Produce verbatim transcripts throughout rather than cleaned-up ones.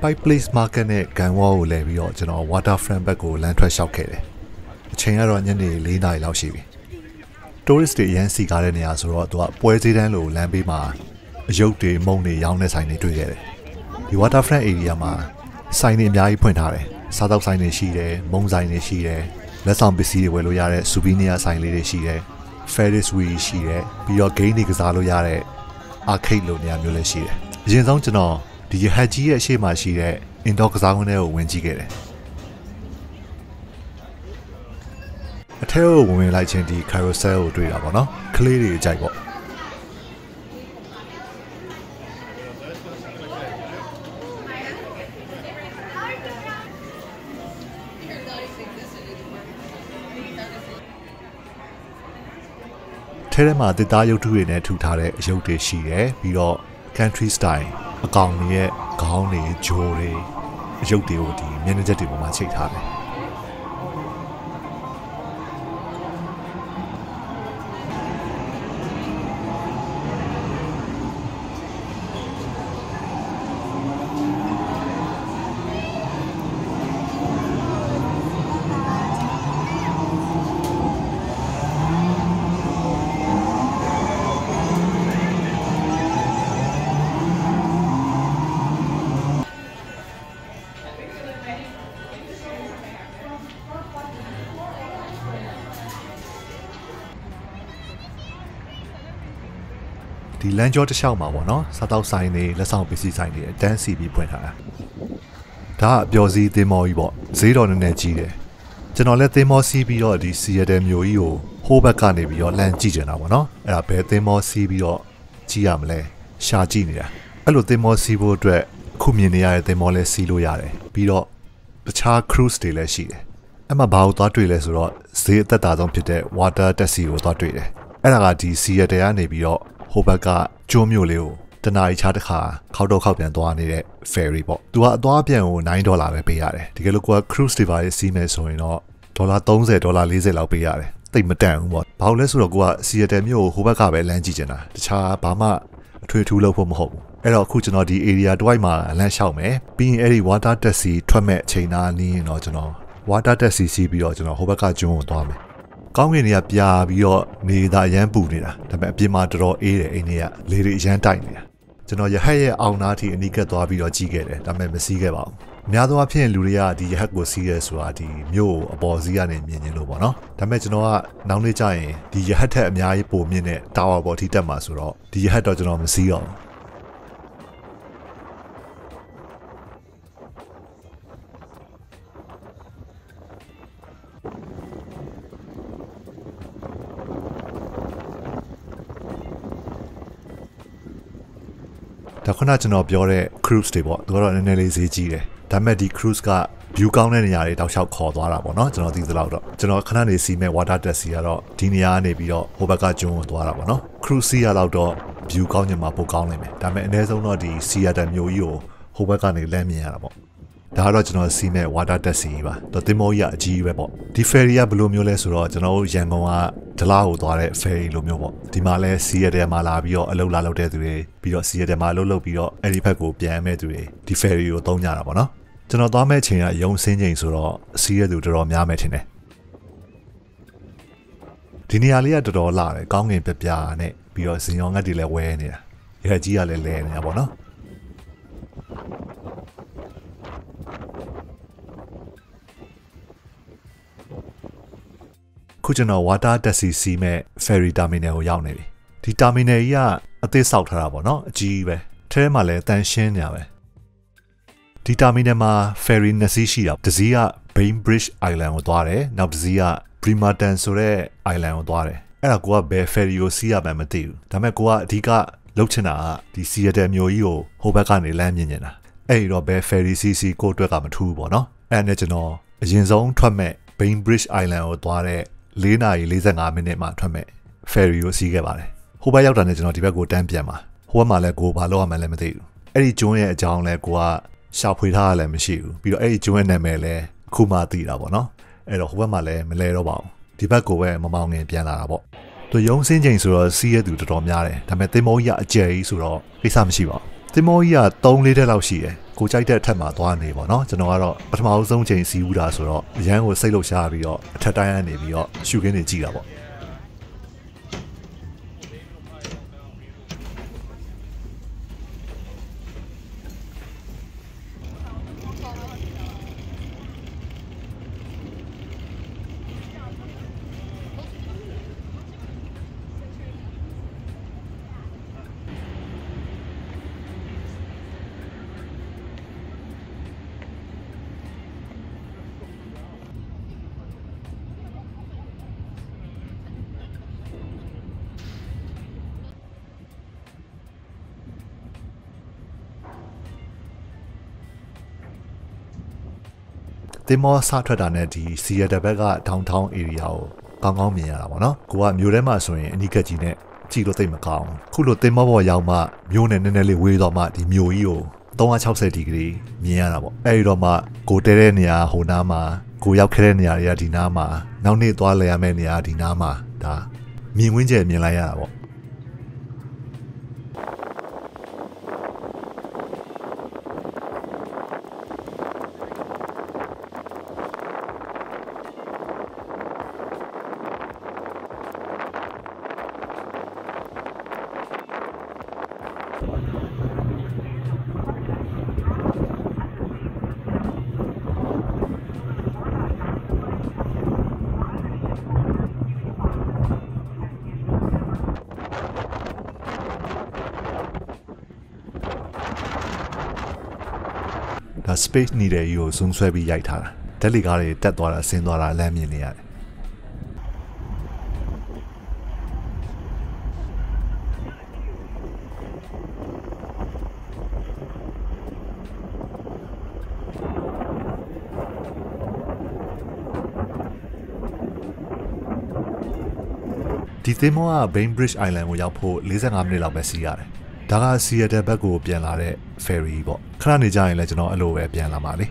Pike Place Market နဲ့ Gunwall ကိုလဲပြီးတော့ကျွန်တော် Waterfront ဘက်ကိုလမ်းထွက်လျှောက်ခဲ့တယ်အချိန်ကတော့ညနေ၄နာရီလောက်ရှိပြီ Tourist တွေရမ်းစီကားတဲ့နေရာဆိုတော့သူကပွဲစည်းတန်းလိုလမ်းဘေးမှာအယုတ်တွေမုံတွေရောင်းတဲ့ဆိုင်တွေတွေ့ခဲ့တယ်ဒီ Waterfront area မှာဆိုင်တွေအများကြီးဖွင့်ထားတယ်စားသောက်ဆိုင်တွေရှိတယ်မုံဆိုင်တွေရှိတယ်လက်ဆောင်ပစ္စည်းတွေဝယ်လို့ရတဲ့ souvenir ဆိုင်လေးတွေရှိတယ် Ferris wheel ရှိတယ်ပြီးတော့ game တွေကစားလို့ရတဲ့ arcade လိုနေရာမျိုးလည်းရှိတယ်အရင်ဆုံးကျွန်တော်ဒီရဟတ်ကြီးရဲ့အရှိမှရှိတဲ့ indoor ကစားကွင်းထဲကိုဝင်ကြည့်ခဲ့တယ်အထက်ကိုဝင်လိုက်ချင်းဒီ carousel ကိုတွေ့တာပေါ့နော်ကလေးတွေကြိုက်ပေါ့ထဲထဲမှာတစ်သားရုပ်ထုတွေနဲ့ထူထားတဲ့အရုပ်တွေရှိတယ်ပြီးတော့ country style အကောင်တွေရဲ့ခေါင်းတွေဂျိုးတွေအရုပ်တွေကိုဒီမျက်နှာချက်တွေပေါ်မှာချိတ်ထားတယ်ဒီလမ်းကျောတစ်လျှောက်မှာပေါ့နော်စားတောက်ဆိုင်တွေလက်ဆောင်ပစ္စည်းဆိုင်တွေတန်းစီပြီးဖွင့်ထားတာဒါကပျော်စီးသင်းမော်ကြီးပေါ့ဈေးတော်နည်းနည်းကြီးတယ်ကျွန်တော်လည်းသင်းမော်စီးပြီးတော့ဒီစီရတဲ့မျိုးကြီးကိုဟိုးဘက်ကနေပြီးတော့လမ်းကြည့်ကြတာပေါ့နော်အဲ့ဒါဘယ်သင်းမော်စီးပြီးတော့ကြည့်ရမလဲရှာကြည့်နေတာအဲ့လိုသင်းမော်စီးဖို့အတွက်အခုမြင်နေရတဲ့သင်းမော်လည်းစီးလို့ရတယ်ပြီးတော့တခြား cruise တွေလည်းရှိတယ်အဲ့မှာဘာလို့သွားတွေ့လဲဆိုတော့ဈေးအသက်သာဆုံးဖြစ်တဲ့ water taxi ကိုသွားတွေ့တယ်အဲ့ဒါကဒီစီရတဲ့ကနေပြီးတော့ဟိုဘက်ကကျိုးမျိုးလေးကိုတနားရီချတစ်ခါခောက်တော့ခောက်ပြန်သွားနေတဲ့ ferry ပေါ့သူကအသွားပြန်ကိုnineဒေါ်လာပဲပေးရတယ်တကယ်လို့ကိုက cruise တွေပါရေးစီးမယ်ဆိုရင်တော့ဒေါ်လာthirtyဒေါ်လာfortyလောက်ပေးရတယ်တိတ်မတန်ဘူးပေါ့ဘာလို့လဲဆိုတော့ကိုက Seattle မြို့ကိုဟိုဘက်ကပဲလမ်းကြည့်ချင်တာတခြားဘာမှအထွေထူးလုပ်ဖို့မဟုတ်ဘူးအဲ့တော့အခုကျွန်တော်ဒီ area တွိုက်မှာလမ်းလျှောက်မယ်ပြီးရင်အဲ့ဒီ water taxi ထွက်မဲ့အချိန်သားနီးရင်တော့ကျွန်တော် water taxi စီးပြီးတော့ကျွန်တော်ဟိုဘက်ကကျွန်းကိုသွားမယ်ကောင်းကင်တွေကပြာပြီးတော့နေသားရမ်းပူနေတာဒါပေမဲ့အပြင်မှာတော်တော်အေးတယ်အိမ်တွေကလေတွေရမ်းတိုက်နေတာကျွန်တော်ရဟတ်ရဲ့အောင်နာထိအနီးကပ်သွားပြီးတော့ကြီးခဲ့တယ်ဒါပေမဲ့မစီးခဲ့ပါဘူးအများသောအားဖြင့်လူတွေကဒီရဟတ်ကိုစီးရဲဆိုတာဒီမြို့အပေါ်စီးကနေမြင်နေလို့ပေါ့နော်ဒါပေမဲ့ကျွန်တော်ကနောက်နေ့ကျရင်ဒီရဟတ်ထက်အများကြီးပိုမြင့်တဲ့တာဝါပေါ်ထိတက်မှာဆိုတော့ဒီရဟတ်တော့ကျွန်တော်မစီးတော့ဒါခုနကျွန်တော်ပြောတဲ့ cruise တွေပေါ့သူကတော့နည်းနည်းလေးဈေးကြီးတယ်ဒါပေမဲ့ဒီ cruise က view ကောင်းတဲ့နေရာတွေတောက်လျှောက်ခေါ်သွားတာပေါ့နော်ကျွန်တော်သိသလောက်တော့ကျွန်တော်ခဏနေစီးမဲ့ water taxi ကတော့ဒီနေရာကနေပြီးတော့ဟိုဘက်ကကျွန်းကိုသွားတာပေါ့နော် cruise စီးရတော့တော့ view ကောင်းချင်မှာပိုကောင်းနိုင်မယ်ဒါပေမဲ့အနည်းဆုံးတော့ဒီ Seattle မြို့ကြီးကိုဟိုဘက်ကနေလမ်းမြင်ရတာပေါ့ဒါကတော့ကျွန်တော်စီးမဲ့ water taxi ပါတော့သင်္ဘောကြီးကအကြီးပဲပေါ့ဒီ ferry ကဘယ်လိုမျိုးလဲဆိုတော့ကျွန်တော်တို့ရန်ကုန်ကဒလားကိုသွားတဲ့ ferry လိုမျိုးပေါ့ဒီမှာလဲစီရတဲ့မှာလာပြီးတော့အလုပ်လာလုပ်တဲ့သူတွေပြီးတော့စီရတဲ့မှာအလုပ်လုပ်ပြီးတော့အဲ့ဒီဘက်ကိုပြန်မဲ့သူတွေဒီ ferry ကိုသုံးကြတာပေါ့နော်ကျွန်တော်သွားမဲ့ချိန်ကရုံစင်းချိန်ဆိုတော့စီရတဲ့သူတော်တော်များမယ်ထင်တယ်ဒီနေရာလေးကတော်တော်လာတယ်ကောင်းကင်ပြပြနဲ့ပြီးတော့ဇင်ရောငတ်တွေလည်းဝဲနေတာရဟကြီးကလည်းလဲနေတာပေါ့နော်ခုကျွန်တော် water taxi စီးမဲ့ ferry terminal ကိုရောက်နေပြီဒီ terminal ကြီးကအသေးဆောက်ထားတာပေါ့နော်အကြီးပဲထဲမှာလည်းတန်ရှင်းနေရပဲဒီ terminal မှာ ferry နှစ်စီးရှိတာတစ်စီးက Bainbridge Island ကိုသွားတယ်နောက်တစ်စီးက Bremerton ဆိုတဲ့ island ကိုသွားတယ်အဲ့ဒါကိုကဘယ် ferry ကိုစီးရမှန်းမသိဘူးဒါပေမဲ့ကိုကအဓိကလှုပ်ချင်တာကဒီ Seattle မြို့ကြီးကိုဟိုဘက်ကနေလမ်းမြင်နေတာအဲ့ဒီတော့ဘယ် ferry စီးစီးကိုအတွက်ကမထူးဘူးပေါ့နော်အဲ့ဒါနဲ့ကျွန်တော်အရင်ဆုံးထွက်မဲ့ Bainbridge Island ကိုသွားတဲ့fourနာရီforty-fiveမိနစ်မှထွက်မဲ့ ferry ကိုစီးခဲ့ပါတယ်ဟိုဘက်ရောက်တာနဲ့ကျွန်တော်ဒီဘက်ကိုတန်းပြန်ပါဟိုဘက်မှာလည်းကိုဘာလို့ရမှန်းလည်းမသိဘူးအဲ့ဒီကျွန်းရဲ့အကြောင်းလဲကိုကရှာဖွေထားရလည်းမရှိဘူးပြီးတော့အဲ့ဒီကျွန်းရဲ့နာမည်လည်းအခုမှသိတာပေါ့နော်အဲ့တော့ဟိုဘက်မှာလည်းမလဲတော့ပါဘူးဒီဘက်ကိုပဲမမောင်းငင်ပြန်လာတာပေါ့သူရုံစင်းချိန်ဆိုတော့စီးရသူတော်တော်များတယ်ဒါပေမဲ့သင်္ဘောကြီးကအကျယ်ကြီးဆိုတော့ကိစ္စမရှိပါဘူးတင်မောကြီးကသုံးလေးတက်လောက်ရှိတယ်ကိုကြိုက်တဲ့အထက်မှာသွားနေပေါ့နော်ကျွန်တော်ကတော့ပထမဆုံးချိန်စီးဦးတာဆိုတော့အရန်ကိုစိတ်လှုပ်ရှားပြီးတော့အထက်တိုင်းကနေပြီးတော့ရှူခင်းနေကြည့်တာပေါ့တင်မောစထွက်တာနဲ့ဒီစီရတဘက်ကဒေါင်ထောင်း area ကိုကောင်းကောင်းမြင်ရတာပေါ့နော်ကိုကမြို့ထဲမှာဆိုရင်အနီးကပ်ကြီးနဲ့ကြည့်လို့သိမကောင်းခုလိုတင်မောပေါ်ရောက်မှမြို့နဲ့နည်းနည်းလေးဝေးတော့မှဒီမြို့ကြီးကိုသုံး၆၀ဒီဂရီမြင်ရတာပေါ့အဲဒီတော့မှကိုတဲတဲ့နေရာဟိုနားမှာကိုရောက်ခဲ့တဲ့နေရာတွေကဒီနားမှာနောက်နေ့သွားလဲရမယ့်နေရာဒီနားမှာဒါမြင်ဝင်းကျယ်မြင်လိုက်ရတာပေါ့ဒါ space နေတဲ့ကြီးကို zoom ဆွဲပြီးရိုက်ထားတာဓာတ်လီကားတွေတက်သွားတာဆင်းသွားတာလမ်းမြင်နေရတယ်ဒီသင်္ဘောက Bainbridge Island ကိုရောက်ဖို့၄၅မိနစ်လောက်ပဲစီးရတယ်ဒါကစီရတဲ့ဘက်ကိုပြန်လာတဲ့ ferry ပေါ့ခဏနေကြရင်လည်းကျွန်တော်အဲ့လိုပဲပြန်လာပါလေ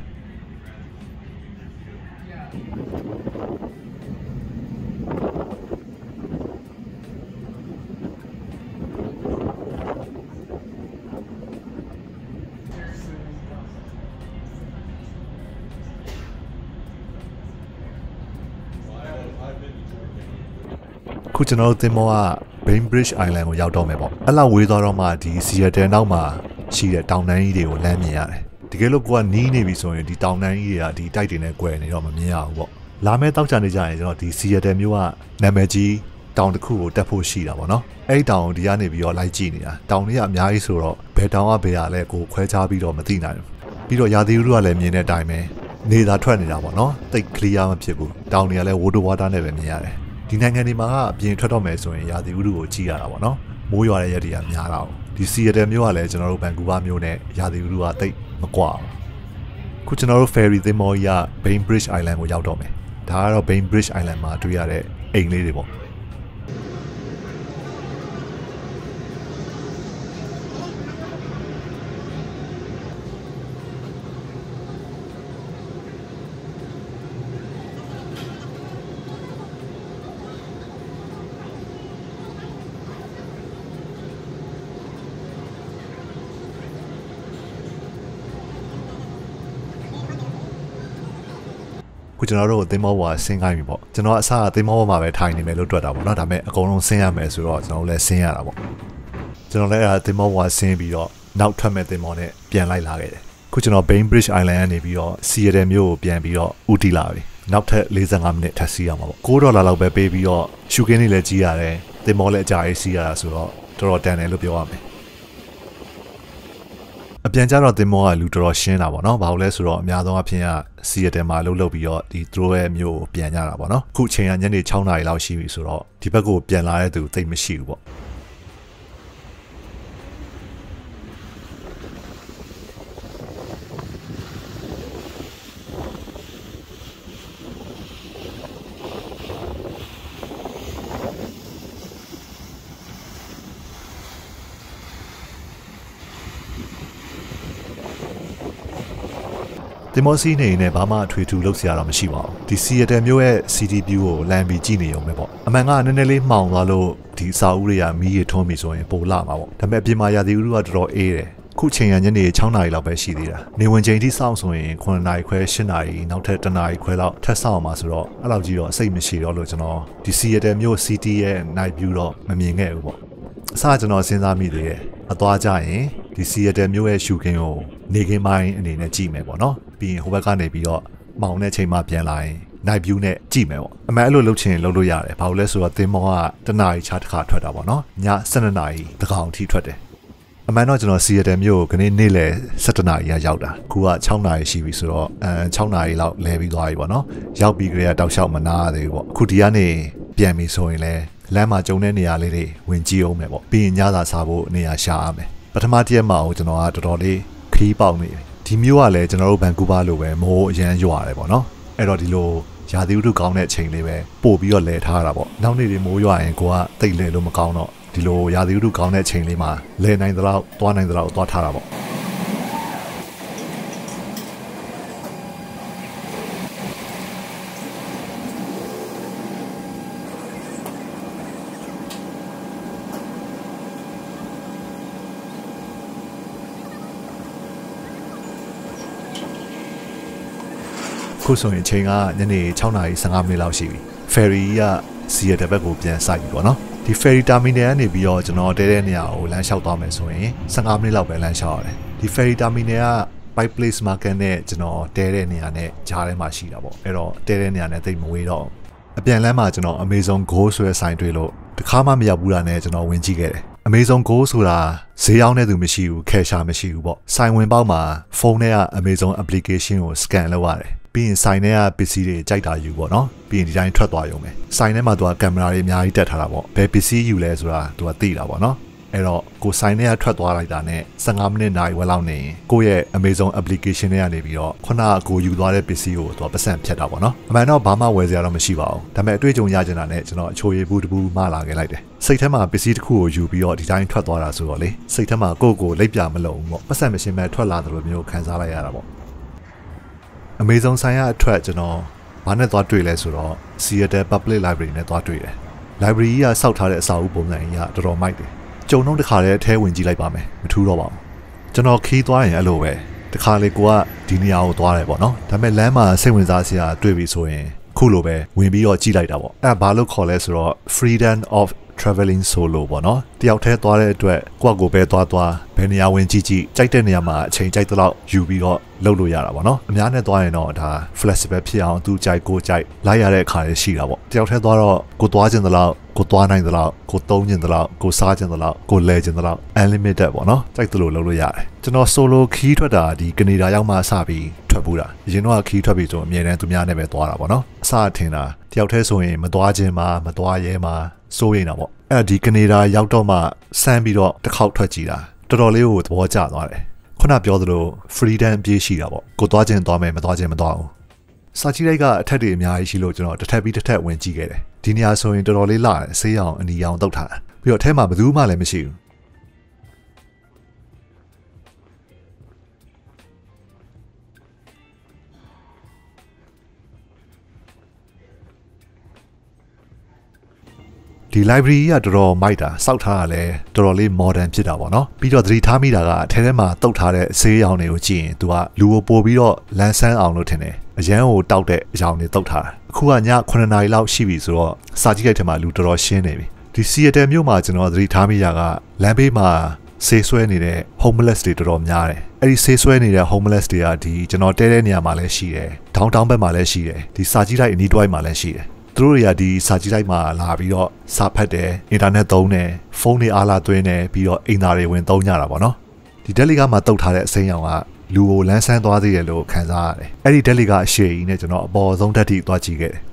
ခုကျွန်တော်တို့သင်္ဘောက Bainbridge Island ကိုရောက်တော့မယ်ပေါ့အဲ့လောက်ဝေးသွားတော့မှဒီ Seattle နောက်မှာရှိတဲ့တောင်တန်းကြီးတွေကိုလမ်းမြင်ရတယ်တကယ်လို့ကိုကနီးနေပြီဆိုရင်ဒီတောင်တန်းကြီးတွေကဒီတိုက်တွေနဲ့꿰နေတော့မမြင်ရဘူးပေါ့လာမယ့်တောက်ချနေကြရင်ကျွန်တော်ဒီ Seattle မြို့ကနာမည်ကြီးတောင်တစ်ခုကိုတက်ဖို့ရှိတာပေါ့နော်အဲ့ဒီတောင်ကိုဒီကနေပြီးတော့လိုက်ကြည့်နေတာတောင်တွေကအများကြီးဆိုတော့ဘယ်တောင်ကဘယ်ဟာလဲကိုခွဲခြားပြီးတော့မသိနိုင်ဘူးပြီးတော့ရာသီဥတုကလည်းမြင်တဲ့အတိုင်းပဲနေသာထွက်နေတာပေါ့နော်တိတ် clear မဖြစ်ဘူးတောင်တွေကလည်း water water နဲ့ပဲမြင်ရတယ်ဒီနိုင်ငံတွေမှာအပြင်ထွက်တော့မယ်ဆိုရင်ရာသီဥတုကိုကြည့်ရတာပေါ့နော်မိုးရွာတဲ့ရက်တွေကများတာ။ဒီ Seattle မြို့ကလည်းကျွန်တော်တို့ Vancouver မြို့နဲ့ရာသီဥတုကတိတ်မကွာဘူး။ခုကျွန်တော်တို့ ferry သင်္ဘောကြီးက Bainbridge Island ကိုရောက်တော့မယ်။ဒါကတော့ Bainbridge Island မှာတွေ့ရတဲ့အိမ်လေးတွေပေါ့။ခုကျွန်တော်တို့သင်္ဘောပေါ်ဆင်းခိုင်းပြီပေါ့ကျွန်တော်အစားသင်္ဘောပေါ်မှာပဲထိုင်နေမယ်လို့တွက်တာပေါ့နော်ဒါပေမဲ့အကုန်လုံးဆင်းရမယ်ဆိုတော့ကျွန်တော်လည်းဆင်းရတာပေါ့ကျွန်တော်လည်းအဲသင်္ဘောပေါ်ဆင်းပြီးတော့နောက်ထွက်မဲ့သင်္ဘောနဲ့ပြန်လိုက်လာခဲ့တယ်ခုကျွန်တော် Bainbridge Island ကနေပြီးတော့ Seattle မြို့ကိုပြန်ပြီးတော့ဦးတည်လာပြီနောက်ထပ်၄၅မိနစ်ထပ်စီးရမှာပေါ့၉ဒေါ်လာလောက်ပဲပေးပြီးတော့ရှူကင်းလေးလည်းကြီးရတယ်သင်္ဘောလည်းအကြာကြီးစီးရတာဆိုတော့တော်တော်တန်တယ်လို့ပြောရမယ်အပြန်ကြတော့သင်္ဘောကလူတော်တော်ရှင်းတာပေါ့နော်ဘာလို့လဲဆိုတော့အများဆုံးအဖြစ်က Seattle မှာလှုပ်လှုပ်ပြီးတော့ဒီသူတို့ရဲ့မြို့ကိုပြန်ကြတာပေါ့နော်ခုချိန်ကညနေ၆နာရီလောက်ရှိပြီဆိုတော့ဒီဘက်ကိုပြန်လာတဲ့သူသိပ်မရှိဘူးပေါ့တင်မောစီနေနဲ့ဘာမှအထွေထူးလုပ်စရာတော့မရှိပါဘူးဒီ Seattle မြို့ရဲ့ city view ကိုလမ်းပြီးကြည့်နေရုံပဲပေါ့အမှန်ကနည်းနည်းလေးမှောင်သွားလို့ဒီစာအုပ်တွေကမီးရထွန်းပြီဆိုရင်ပိုလာမှာပေါ့ဒါပေမဲ့အပြင်မှာရာသီဥတုကတော်တော်အေးတယ်ခုချိန်ရညနေ၆နာရီလောက်ပဲရှိသေးတာနေဝင်ချိန်ထိစောင့်ဆိုရင်ခုနှစ်နာရီခွဲ၈နာရီနောက်ထပ်တစ်နာရီခွဲလောက်ထပ်စောင့်မှာဆိုတော့အဲ့လောက်ကြီးတော့စိတ်မရှိတော့လို့ကျွန်တော်ဒီ Seattle မြို့ City ရဲ့ night view တော့မမြင်ခဲ့ဘူးပေါ့အစကျွန်တော်စဉ်းစားမိသေးတယ်အသွားကြရင်ဒီ Seattle မြို့ရဲ့ရှူခင်းကိုနေခင်းပိုင်းအနေနဲ့ကြည့်မယ်ပေါ့နော်ပြီးရင်ဟိုဘက်ကနေပြီးတော့မောင်တဲ့ချိန်မှပြန်လာရင် night view နဲ့ကြည့်မယ်ပေါ့အမှန်အဲ့လိုလုပ်ချင်လုပ်လို့ရတယ်ဘာလို့လဲဆိုတော့သင်္ဘောကတစ်နာရီခြားတစ်ခါထွက်တာပေါ့နော်ည၁၂နာရီတကောင်ထိထွက်တယ်အမှန်တော့ကျွန်တော် Seattle မြို့ကိုခနေ့နေ့လယ်၁၇နာရီကရောက်တာခုက၆နာရီရှိပြီဆိုတော့အဲ၆နာရီလောက်လဲပြီးသွားပြီပေါ့နော်ရောက်ပြီးကြတဲ့တောက်လျှောက်မနာရသေးဘူးပေါ့ခုဒီကနေပြန်ပြီဆိုရင်လည်းလမ်းမှာကျုံတဲ့နေရာလေးတွေဝင်ကြည့်အောင်မယ်ပေါ့ပြီးရင်ညစာစားဖို့နေရာရှာရမယ်ပထမတစ်ရက်မှာကျွန်တော်ကတော်တော်လေးခီးပေါက်နေတယ်ဒီမြို့ကလည်းကျွန်တော်တို့ဘန်ကူးဗားလိုပဲမိုးအရန်ရွာတယ်ပေါ့နော်အဲ့တော့ဒီလိုရာသီဥတုကောင်းတဲ့အချိန်လေးပဲပို့ပြီးတော့လဲထားတာပေါ့နောက်နေ့တွေမိုးရွာရင်ကိုကတိတ်လဲလို့မကောင်းတော့ဒီလိုရာသီဥတုကောင်းတဲ့အချိန်လေးမှာလဲနိုင်သလောက်သွားနိုင်သလောက်သွားထားတာပေါ့ခုဆိုရင်အချိန်ကညနေ၆နာရီ၁၅မိနစ်လောက်ရှိပြီ ferry က Seattle ဘက်ကိုပြန်စိုက်ပြီပေါ့နော်ဒီ ferry terminal ကနေပြီးတော့ကျွန်တော်တဲတဲ့နေရာကိုလမ်းလျှောက်သွားမယ်ဆိုရင်၁၅မိနစ်လောက်ပဲလမ်းလျှောက်ရတယ်ဒီ ferry terminal က Pike Place Market နဲ့ကျွန်တော်တဲတဲ့နေရာနဲ့ကြားထဲမှာရှိတာပေါ့အဲ့တော့တဲတဲ့နေရာနဲ့တိတ်မဝေးတော့အပြန်လမ်းမှာကျွန်တော် Amazon Go ဆိုတဲ့ဆိုင်တွေ့လို့တခါမှမရောက်ဘူးတာနဲ့ကျွန်တော်ဝင်ကြည့်ခဲ့တယ် Amazon Go ဆိုတာဈေးရောက်တဲ့သူမရှိဘူး cashier မရှိဘူးပေါ့ဆိုင်ဝင်ပေါက်မှာဖုန်းထဲက Amazon application ကို scan လုပ်ရတယ်ပြီးရင်ဆိုင်ထဲကပစ္စည်းတွေကြိုက်တာယူပေါ့နော်ပြီးရင်ဒီတိုင်းထွက်သွားရုံပဲဆိုင်ထဲမှာသူကကင်မရာတွေအများကြီးတက်ထားတာပေါ့ဘယ်ပစ္စည်းယူလဲဆိုတာသူကသိတာပေါ့နော်အဲ့တော့ကိုဆိုင်ထဲကထွက်သွားလိုက်တာနဲ့၁၅မိနစ်နာရီဝက်လောက်နေကိုရဲ့ Amazon application ထဲကနေပြီးတော့ခုနကကိုယူသွားတဲ့ပစ္စည်းကိုသူကပတ်စံဖြတ်တာပေါ့နော်အမှန်တော့ဘာမှဝယ်စရာတော့မရှိပါဘူးဒါပေမဲ့အတွေ့အကြုံရချင်တာနဲ့ကျွန်တော်အချိုရည်ဘူးတဘူးမှလာခဲ့လိုက်တယ်စိတ်ထဲမှာပစ္စည်းတစ်ခုကိုယူပြီးတော့ဒီတိုင်းထွက်သွားတာဆိုတော့လေစိတ်ထဲမှာကိုယ့်ကိုလိပ်ပြမလုံဘူးပေါ့ပတ်စံမရှင်းမဲ့ထွက်လာတယ်လို့မျိုးခံစားလိုက်ရတာပေါ့Amazon ဆိုင်ကအထွက်ကျွန်တော်ဘာနဲ့သွားတွေ့လဲဆိုတော့ Seattle Public Library နဲ့သွားတွေ့တယ်။ library ကစောက်ထားတဲ့အစာအုပ်ပုံစံကြီးကတော်တော်မိုက်တယ်။ကြုံတော့တစ်ခါတည်းအထဲဝင်ကြည့်လိုက်ပါမယ်။မထူးတော့ပါဘူး။ကျွန်တော်ခီးသွားရင်အဲ့လိုပဲတစ်ခါလေကိုကဒီနေရာကိုသွားတယ်ပေါ့နော်။ဒါပေမဲ့လမ်းမှာစိတ်ဝင်စားစရာတွေ့ပြီဆိုရင်ခုလိုပဲဝင်ပြီးတော့ကြည့်လိုက်တာပေါ့။အဲ့ဘာလို့ခေါ်လဲဆိုတော့ freedom of traveling solo ပေါ့နော်တယောက်တည်းသွားတဲ့အတွက်ကိုယ့်ကိုယ်ပဲသွားသွားဘယ်နေရာဝင်ကြည့်ကြည့်ကြိုက်တဲ့နေရာမှာအချိန်ကြိုက်သလောက်ယူပြီးတော့လုပ်လို့ရတာပေါ့နော်အများနဲ့သွားရင်တော့ဒါ flexible ဖြစ်အောင်သူကြိုက်ကိုကြိုက်လိုက်ရတဲ့အခါလေးရှိတာပေါ့တယောက်တည်းသွားတော့ကိုသွားခြင်းသလောက်ကိုသွားနိုင်သလောက်ကိုသုံးခြင်းသလောက်ကိုစားခြင်းသလောက်ကိုလဲခြင်းသလောက် unlimited ပေါ့နော်ကြိုက်သလိုလုပ်လို့ရတယ်ကျွန်တော် solo ခီးထွက်တာဒီကနေဒါရောက်မှစပြီးထွက်ဘူးတာအရင်တော့ခီးထွက်ပြီးဆိုအမြဲတမ်းသူများနဲ့ပဲသွားတာပေါ့နော်အစထင်တာတယောက်တည်းဆိုရင်မသွားခြင်းမှာမသွားရဲမှာစိုးရိမ်တာပေါ့အဲ့ဒီကနေဒါရောက်တော့မှစမ်းပြီးတော့တစ်ခေါက်ထွက်ကြည့်တာတော်တော်လေးကိုသဘောကျသွားတယ်ခုနပြောသလို freedom အပြည့်ရှိတာပေါ့ကိုသွားခြင်းသွားမယ်မသွားခြင်းမသွားဘူးစာကြည့်လိုက်ကအထက်တွေအများကြီးရှိလို့ကျွန်တော်တစ်ထပ်ပြီးတစ်ထပ်ဝင်ကြည့်ခဲ့တယ်ဒီနေရာဆိုရင်တော်တော်လေးလာတယ်ဆေးရောင်အနီရောင်တုတ်ထားတာပြီးတော့အထက်မှာဘယ်သူမှလည်းမရှိဘူးဒီ library ကတော်တော်မိုက်တာစောက်ထားတာလဲတော်တော်လေး modern ဖြစ်တာပေါ့နော်ပြီးတော့သတိထားမိတာကအထဲထဲမှာတုတ်ထားတဲ့ဆေးရောင်တွေကိုကြည့်ရင်သူကလူကိုပို့ပြီးတော့လန်းဆန်းအောင်လုပ်ထင်တယ်အရန်ကိုတောက်တဲ့အရောင်တွေတုတ်ထားတာအခုကညခုနှစ်နာရီလောက်ရှိပြီဆိုတော့စာကြည့်လိုက်ထဲမှာလူတော်တော်ရှင်းနေပြီဒီ Seattle မြို့မှာကျွန်တော်သတိထားမိတာကလမ်းဘေးမှာဆေးဆွဲနေတဲ့ homeless တွေတော်တော်များတယ်အဲ့ဒီဆေးဆွဲနေတဲ့ homeless တွေကဒီကျွန်တော်တဲတဲ့နေရာမှာလည်းရှိတယ် downtown ဘက်မှာလည်းရှိတယ်ဒီစာကြည့်လိုက်အနီးတွိုင်းမှာလည်းရှိတယ်သူတို့တွေကဒီစာကြည့်လိုက်မှာလာပြီးတော့စာဖတ်တယ်အင်တာနက်သုံးတယ်ဖုန်းတွေအားလာသွင်းတယ်ပြီးတော့အိမ်သားတွေဝင်သုံးကြတာပေါ့နော်ဒီဒက်လီကမှာတုတ်ထားတဲ့အစိမ်းရောင်ကလူကိုလန်းဆန်းသွားသေးတယ်လို့ခံစားရတယ်အဲ့ဒီဒက်လီကအရှေ့ကြီးနဲ့ကျွန်တော်အပေါ်ဆုံးဓာတ်ထိသွားကြည့်ခဲ့တယ်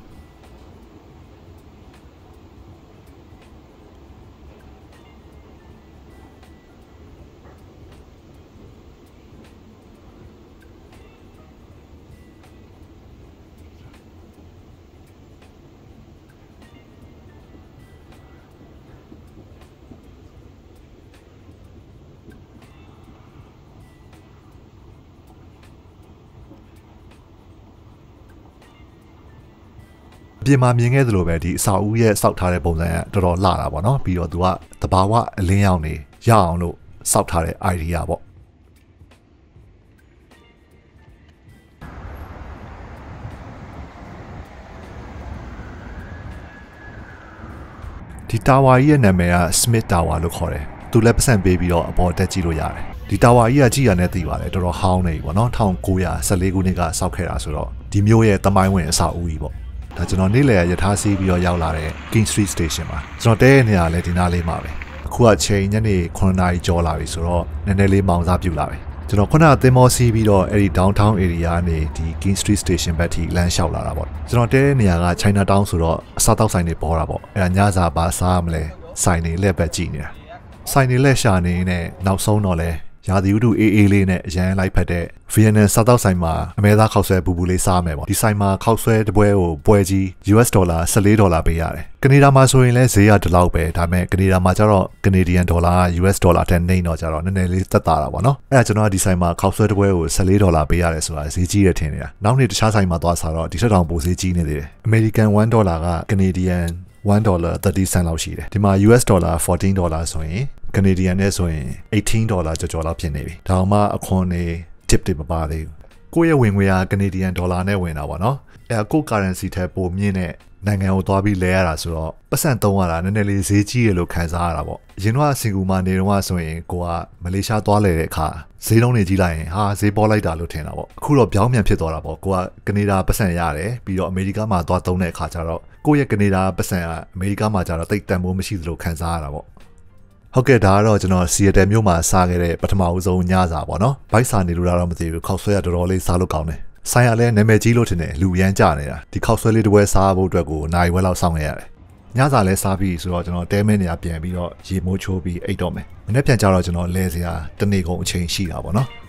ပြင်မာမြင်ခဲ့သလိုပဲဒီအစာအုပ်ရဲ့စောက်ထားတဲ့ပုံစံကတော်တော်လှတာပေါ့နော်ပြီးတော့သူကတဘာဝအလင်းရောင်နေရအောင်လို့စောက်ထားတဲ့ idea ပေါ့ဒီတာဝါကြီးရဲ့နာမည်က Smith Tower လို့ခေါ်တယ်သူလည်းပတ်စံပေးပြီးတော့အပေါ်တက်ကြည့်လို့ရတယ်ဒီတာဝါကြီးကကြည့်ရတဲ့သိပါတယ်တော်တော်ဟောင်းနေပြီပေါ့နော်၁၉၁၄ခုနှစ်ကစောက်ခဲ့တာဆိုတော့ဒီမျိုးရဲ့တမိုင်းဝင်အဆောက်အဦကြီးပေါ့ဒါကျွန်တော်နေ့လည်ရထားစီးပြီးတော့ရောက်လာတဲ့ King Street Station မှာကျွန်တော်တဲတဲ့နေရာလည်းဒီနားလေးမှာပဲအခုကချိန်ညနေ9နာရီကျော်လာပြီဆိုတော့နည်းနည်းလေးမောင်စားပြူလာပြီကျွန်တော်ခုနသင်္ဘောစီးပြီးတော့အဲ့ဒီ downtown area ကနေဒီ King Street Station ဘက်ထိလမ်းလျှောက်လာတာပေါ့ကျွန်တော်တဲတဲ့နေရာက Chinatown ဆိုတော့အစားတောက်ဆိုင်တွေပေါ်တာပေါ့အဲ့ဒါညစာဘာစားမလဲဆိုင်တွေလက်ပဲကြည့်နေတာဆိုင်တွေလက်ရှာနေနဲ့နောက်ဆုံးတော့လဲရာသီဥတုအေးအေးလေးနဲ့အရန်လိုက်ဖက်တဲ့ Vietnam စားတောက်ဆိုင်မှာအမဲသားခောက်ဆွဲပူပူလေးစားမယ်ပေါ့ဒီဆိုင်မှာခောက်ဆွဲတပွဲကိုပွဲကြီး U S ဒေါ်လာ၁၄ဒေါ်လာပေးရတယ်ကနေဒါမှာဆိုရင်လည်းဈေးရဒီလောက်ပဲဒါပေမဲ့ကနေဒါမှာကျတော့ Canadian ဒေါ်လာ U S ဒေါ်လာတဲ့နှိမ့်တော့ကျတော့နည်းနည်းလေးသက်သာတာပေါ့နော်အဲ့ဒါကျွန်တော်ဒီဆိုင်မှာခောက်ဆွဲတပွဲကို၁၄ဒေါ်လာပေးရတယ်ဆိုတာဈေးကြီးရထင်နေတာနောက်နေ့တခြားဆိုင်မှာသွားစားတော့ဒီထက်တောင်ပိုဈေးကြီးနေသေးတယ် American 1ဒေါ်လာက Canadian 1ဒေါ်လာthirty cent လောက်ရှိတယ်ဒီမှာ U S ဒေါ်လာfourteenဒေါ်လာဆိုရင်Canadian နဲ့ဆိုရင်eighteenဒေါ်လာကျော်ကျော်လောက်ဖြစ်နေပြီဒါမှအခွန်နေ tip တွေမပါသေးဘူးကိုယ့်ရဲ့ဝင်ငွေက Canadian ဒေါ်လာနဲ့ဝင်တာပေါ့နော်အဲကိုယ့် currency ထက်ပိုမြင့်တဲ့နိုင်ငံကိုသွားပြီးလဲရတာဆိုတော့ပတ်စံသုံးရတာနည်းနည်းလေးဈေးကြီးရလို့ခံစားရတာပေါ့အရင်တော့စင်ကူမှာနေတော့ဆိုရင်ကိုကမလေးရှားသွားလဲတဲ့အခါဈေးလုံးတွေကြီးလိုက်ရင်ဟာဈေးပေါ်လိုက်တာလို့ထင်တာပေါ့အခုတော့ပြောင်းပြန်ဖြစ်သွားတာပေါ့ကိုကကနေဒါပတ်စံရတယ်ပြီးတော့အမေရိကမှာသွားသုံးတဲ့အခါကျတော့ကိုယ့်ရဲ့ကနေဒါပတ်စံကအမေရိကမှာကျတော့တိတ်တန်မိုးမရှိသလိုခံစားရတာပေါ့ဟုတ်ကဲ့ဒါကတော့ကျွန်တော်စီယက်တယ်မြို့မှာစားခဲ့တဲ့ပထမဦးဆုံးညစာပေါ့နော်ဘိုက်စာနေလို့တော့မသိဘူးခောက်ဆွဲရတော်တော်လေးစားလို့ကောင်းတယ်ဆိုင်ရလဲနာမည်ကြီးလို့ထင်တယ်လူရမ်းကြနေတာဒီခောက်ဆွဲလေးတစ်ပွဲစားဖို့အတွက်ကိုနိုင်ဝဲလောက်စောင့်နေရတယ်ညစာလဲစားပြီးဆိုတော့ကျွန်တော်တဲမဲနေရာပြန်ပြီးတော့ရေမိုးချိုးပြီးအိတ်တော့မယ်မနေ့ပြန်ကြတော့ကျွန်တော်လဲစရာတနေ့ကုန်အချိန်ရှိတာပေါ့နော်